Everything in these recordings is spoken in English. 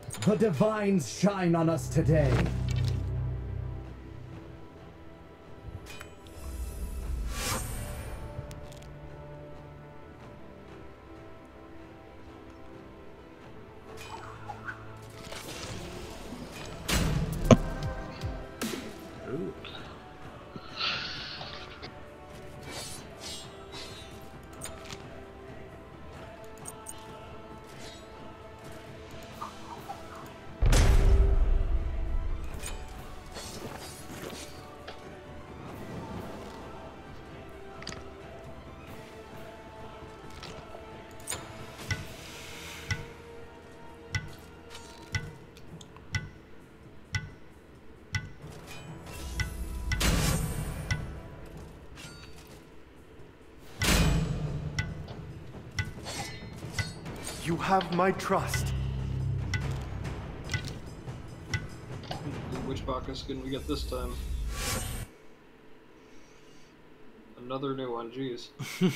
The divines shine on us today. You have my trust. Which Bacchus can we get this time? Another new one, jeez.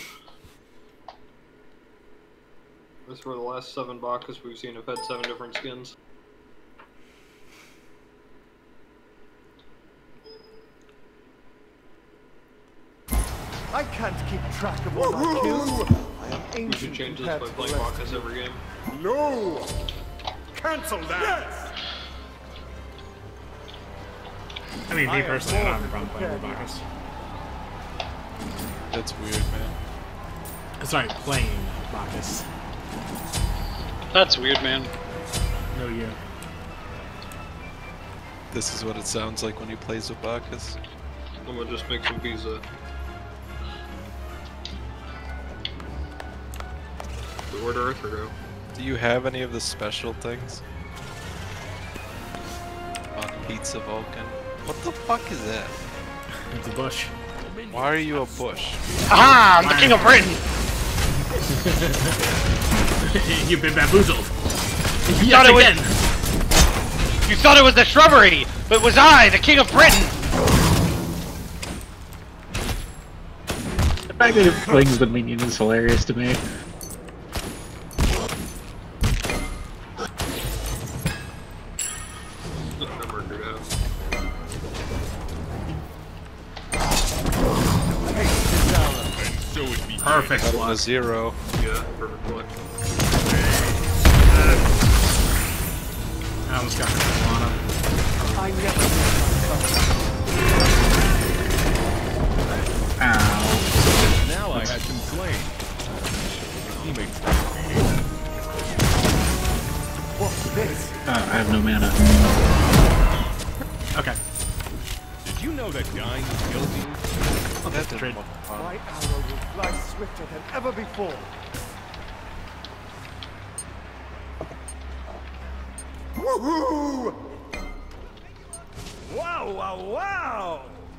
This were the last 7 Bacchus we've seen have had 7 different skins. I can't keep track of all my kills. I am ancient. We should change this by playing Bacchus every game. No! Cancel that! Yes! I mean, me personally, I don't have a problem playing with Bacchus. That's weird, man. Sorry, playing Bacchus. That's weird, man. No, you. This is what it sounds like when he plays with Bacchus. I'm gonna just make some pizza. Where did Arthur go? Do you have any of the special things? On Pizza Vulcan? What the fuck is that? It's a bush. Why are you a bush? Aha! I'm the king of Britain! You've been bamboozled. You Yet thought again! You thought it was the shrubbery, but it was I, the king of Britain! The fact that it flings the minion is hilarious to me. Perfect. Got him a 0. Yeah, perfect block. I almost got the Solana. I never Ow. Now I had been slain. Teammates. What's this? I have no mana. Okay. Did you know that dying kills you? That didn't trade. look fun. My arrow will fly swifter than ever before. Woohoo! Wow, wow, wow!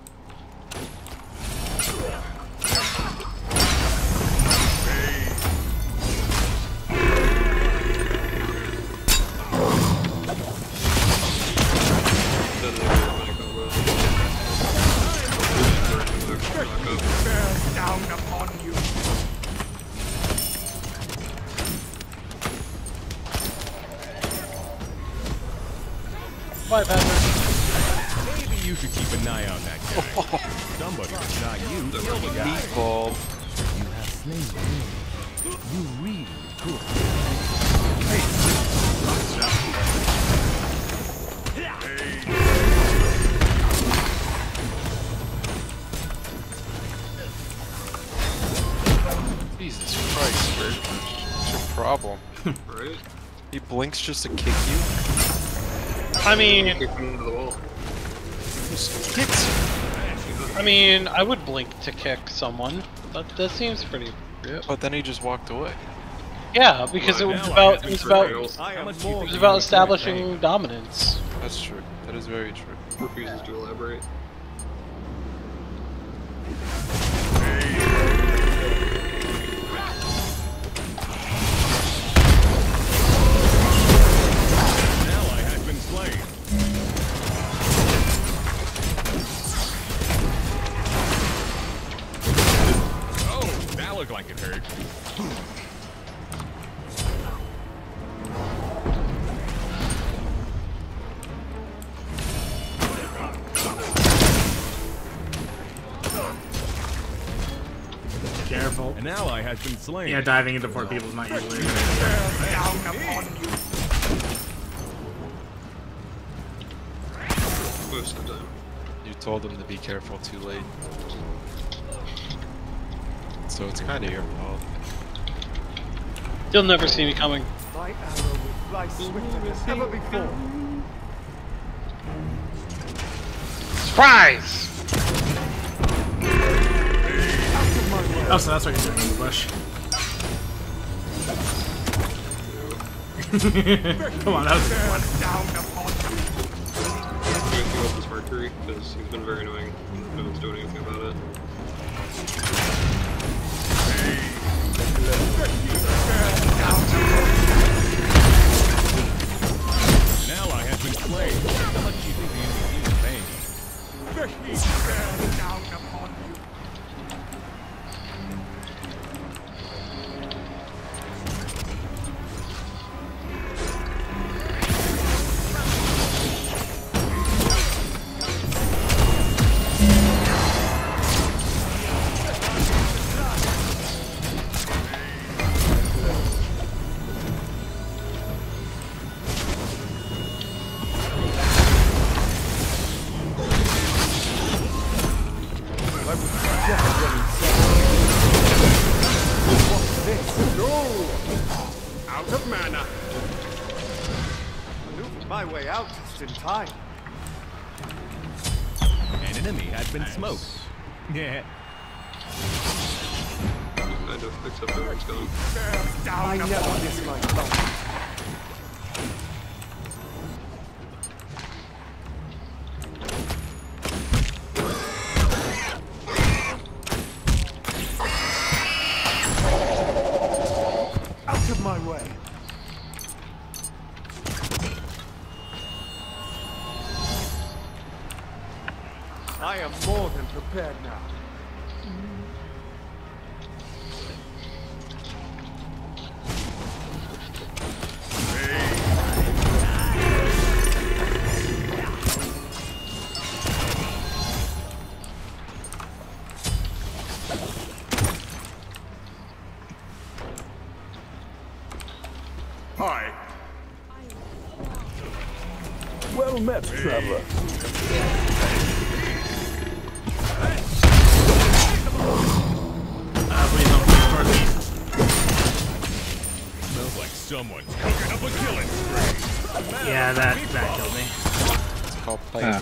Bear down upon you. Bye, Patrick. Maybe you should keep an eye on that guy. Somebody that's not you killed the guy. Meatball. You have slain me. You really could. Jesus Christ, Bert. What's your problem? Right? He blinks just to kick you? I mean, Kick him into the wall. Just kicks you. I mean, I would blink to kick someone. That seems pretty. Yeah, But then he just walked away. yeah, because it was about I am it more was about establishing dominance. That's true. That is very true. Refuses to elaborate. Now I had been slain. Oh, that looked like it hurt. An ally has been slain. Yeah, diving into 4 people is not usually a good idea. Most of the time. You told them to be careful too late. So it's kind of your fault. You'll never see me coming. My arrow will fly swifter than ever before. Surprise! Oh, so that's what you're doing in the bush. Come on, that was a good one. I'm going to give up this Mercury because he's been very annoying. No one's doing anything about it. An ally has been slain. How much do you think the enemy team is paying? Down upon you. Out of mana. Maneuvered my way out just in time. An enemy has been smoked. Yeah. Kind of, except for it's gone. I never miss my moment. Out of my way. I am more than prepared now. Hi. Well met, traveler. Please don't push towards me. Smells like someone's cooking up a killing spree. Yeah, that killed me. It's called playing.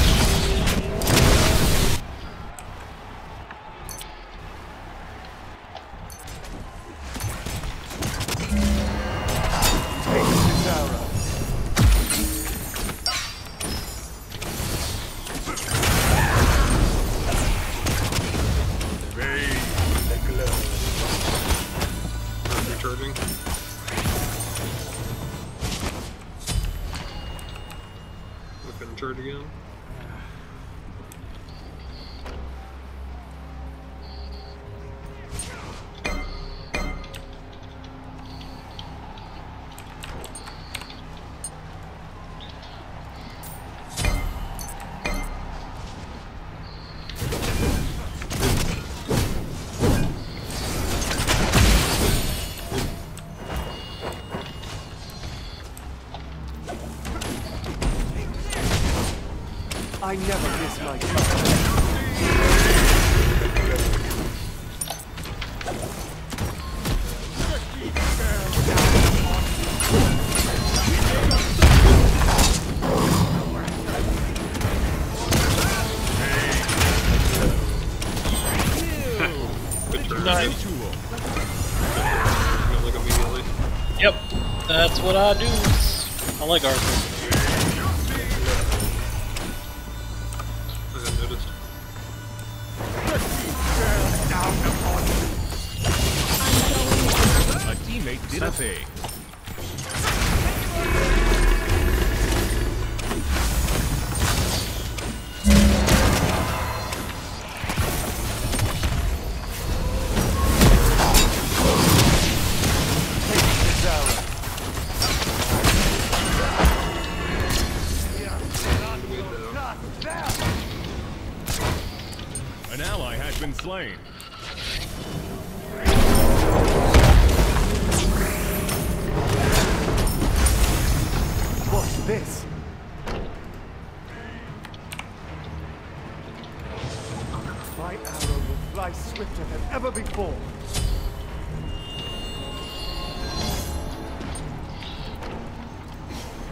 Take this arrow. I'm recharging. Look at him charge again. I never miss my moment. Good turn. Nice. Like immediately. Yep, that's what I do. I like Arthur. I hadn't noticed. A teammate did a thing. This arrow. An ally has been slain.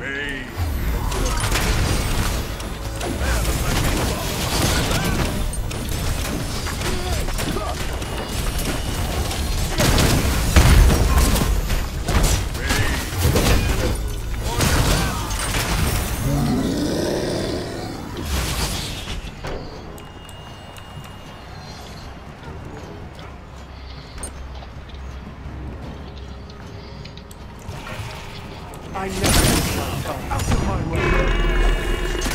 I never come out of my way.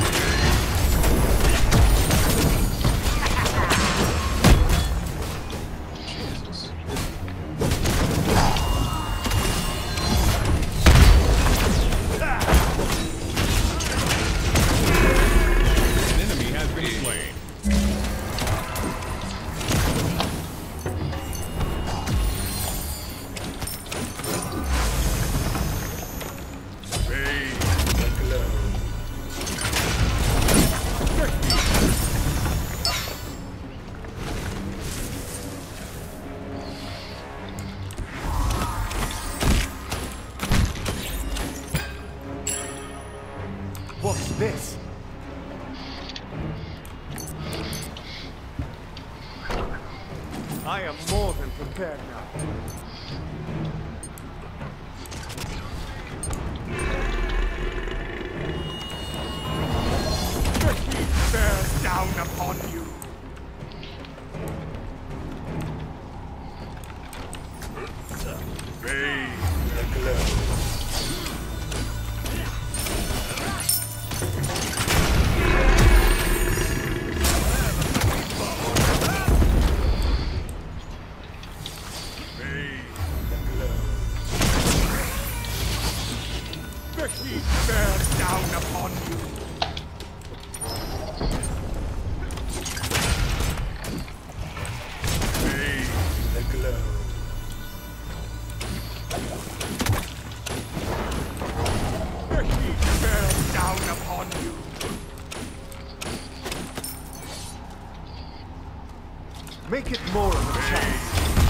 An enemy has been slain. What's this? I am more than prepared now. The heat bears down upon you. The heat bears down upon you. The heat bears down upon you. Make it more of a chance.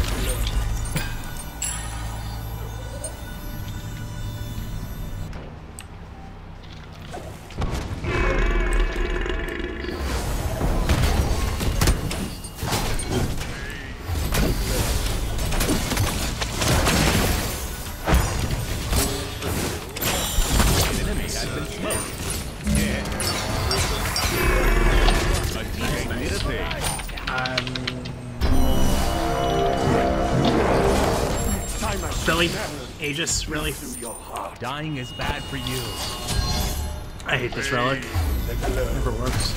Really? Aegis, really? Dying is bad for you. I hate this relic. Never works.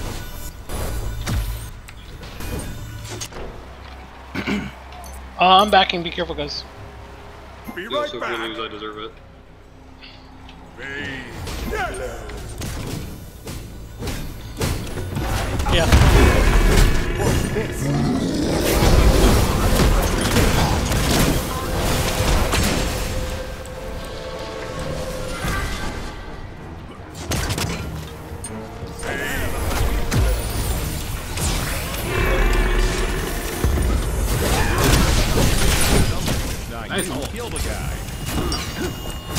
I'm backing. Be careful, guys. Be Yeah, right so if back. we lose, I deserve it. Yeah. What's this? Nice. You killed a guy.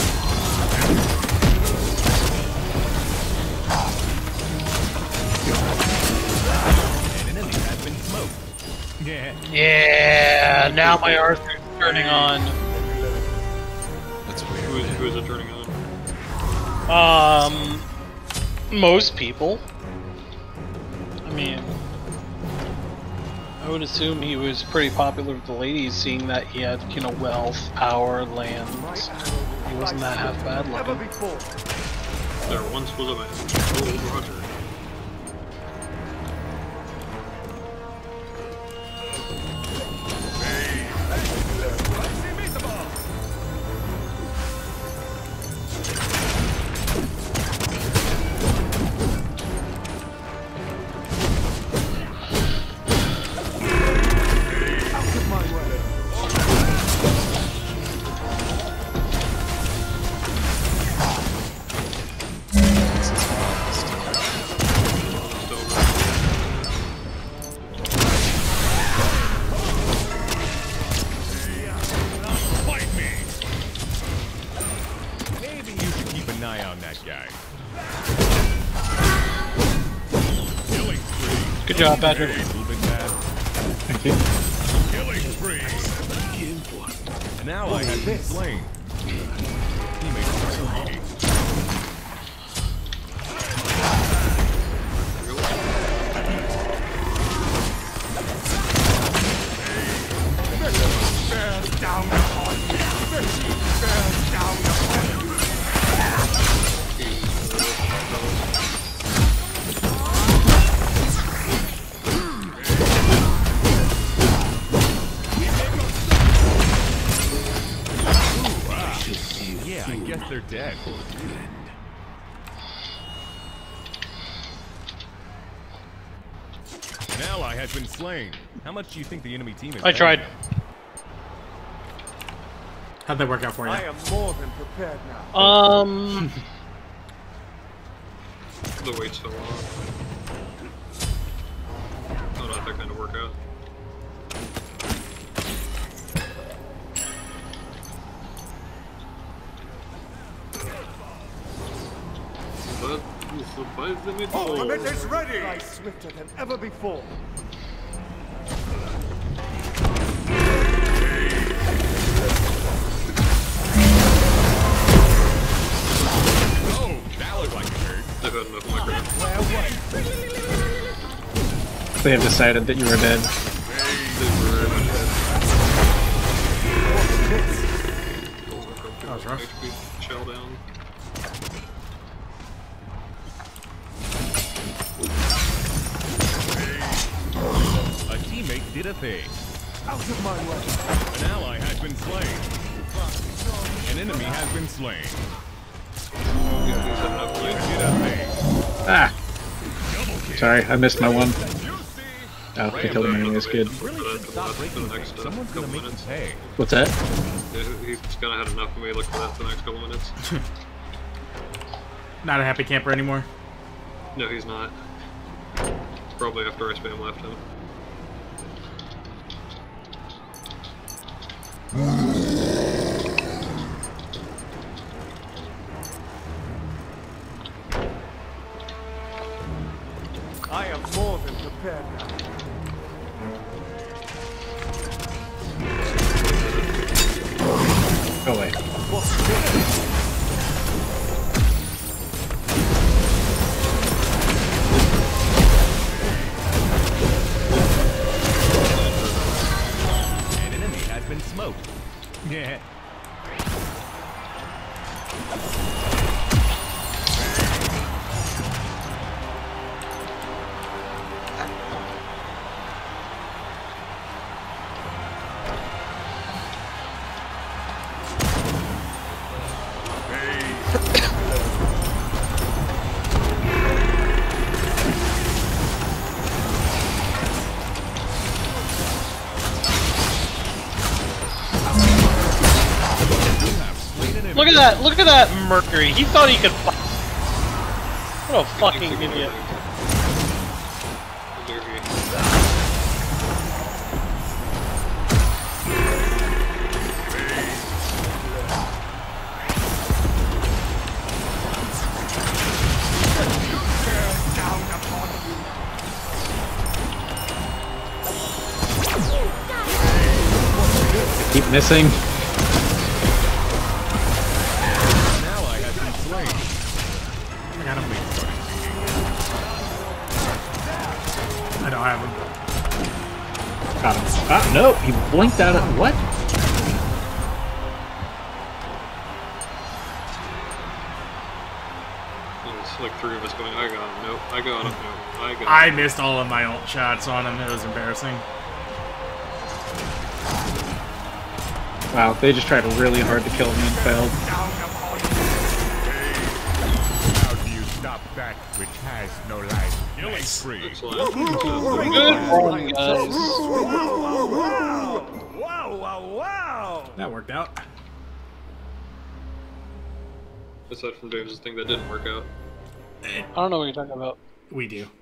An enemy has been smoked. Yeah. Yeah. Now my Arthur's turning on. That's weird. Who is it turning on? Most people. I mean, I would assume he was pretty popular with the ladies, seeing that he had, you know, wealth, power, lands. He wasn't that half bad Never looking. before. There once was a man. Oh, Roger. eye on that guy. Killing spree. Good job, Patrick. Hey, little bit bad. Thank you. Killing spree. And now I have been slain. Teammates are greedy. Down upon you. Bear down upon you. Yeah, I guess they're dead. An ally has been slain. How much do you think the enemy team is? I tried. How'd that work out for you? I am more than prepared now. The weight's so long. Oh, not that kind of workout. Ultimate is ready! Fly swifter than ever before. Oh, that looked like it hurt. I've had enough of my crap. They have decided that you are dead. That was rough. HP shell down. A teammate did a thing. Out of my way. An ally has been slain. An enemy has been slain. Yeah, he's had enough weight. Did a thing. Ah! Double kill. Sorry, I missed my one. You see? Oh, the killing enemy is good. Really should stop breaking things. Someone's gonna make you pay. What's that? He's gonna have enough of me. Look for that for the next couple minutes. Not a happy camper anymore. No, he's not. Probably after I spam left him. I am more than prepared now. Go away. An enemy has been smoked. Yeah. Look at that Mercury. He thought he could fly. What a fucking idiot. Keep missing. An ally has been slain. I got him. I don't have him. Got him. Ah, no, he blinked out of what? It's like three of us going, I got him, nope, I got him, nope, I got him. I missed all of my ult shots on him. It was embarrassing. Wow, they just tried really hard to kill me and failed. How do you stop that which has no life? Killing spree. Excellent. Good run, guys. Wow! That worked out. Aside from James's thing that didn't work out. I don't know what you're talking about. We do.